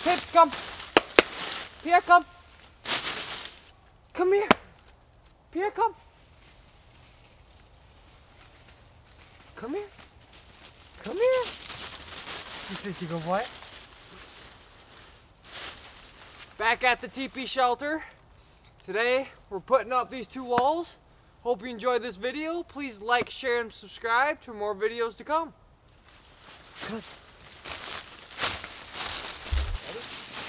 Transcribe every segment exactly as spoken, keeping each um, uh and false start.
Pips, come. Pierre, come. Come here. Pierre, come. Come here. Come here. You sit, you go, boy. Back at the teepee shelter. Today, we're putting up these two walls. Hope you enjoyed this video. Please like, share, and subscribe to more videos to come. Come on. Ready?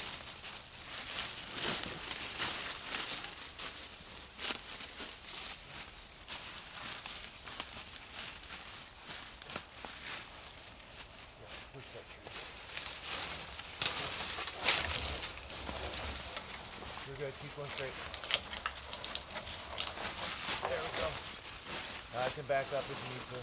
Push that tree. You're good. Keep going straight. There we go. Now I can back up if you need to.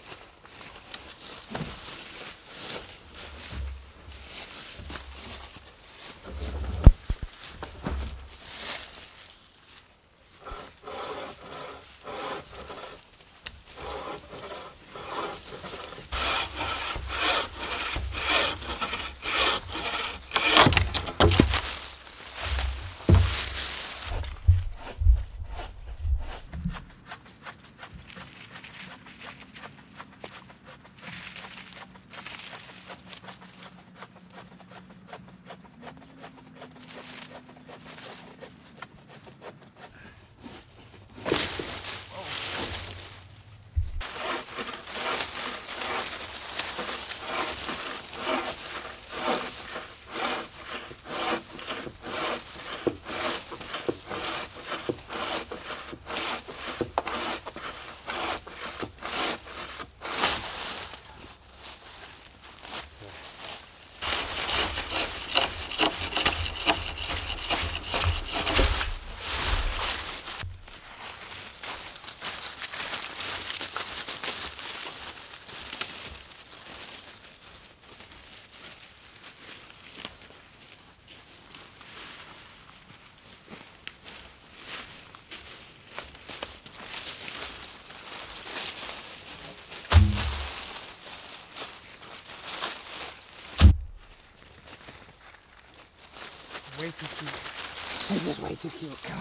Way too cute. This is way too cute. Come on.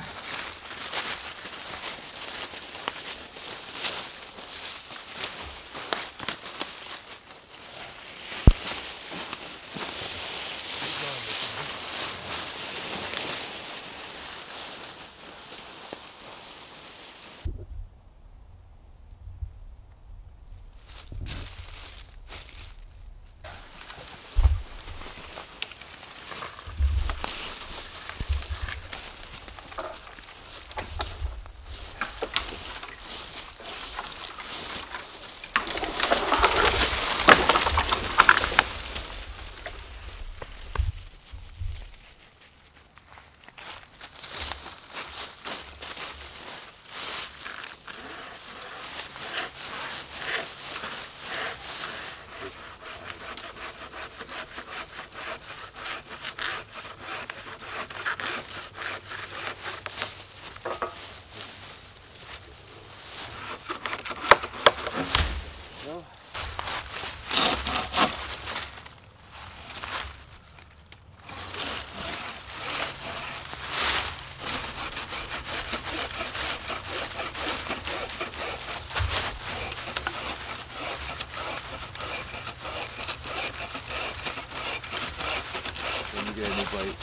Then you get a new bite.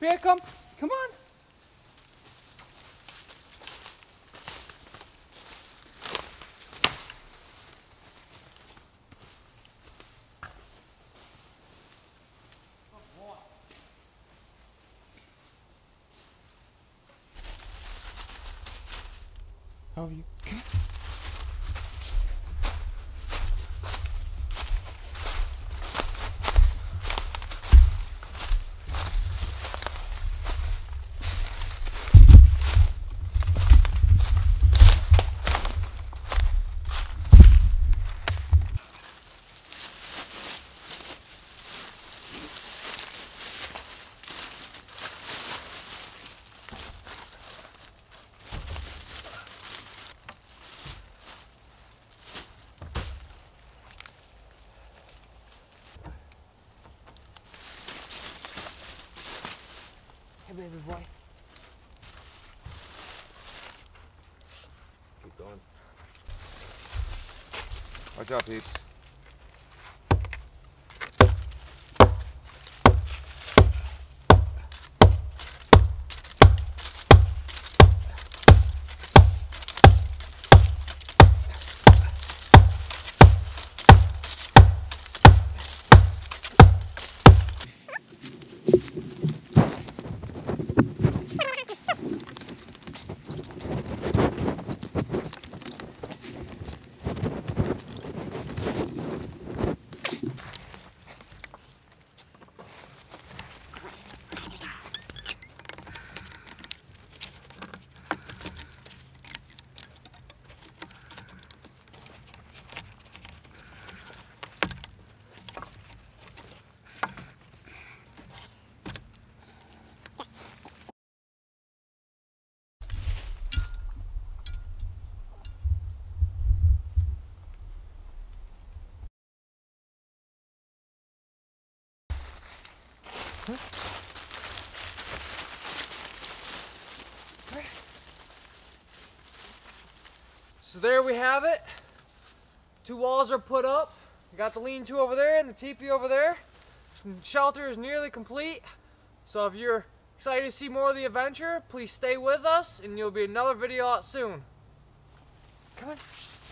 Here, come. Come on. Oh, you okay? Hey, baby boy. Keep going. Watch out, peeps. So there we have it. Two walls are put up. We got the lean-to over there and the teepee over there. Shelter is nearly complete. So if you're excited to see more of the adventure, please stay with us and you'll be another video out soon. Come on.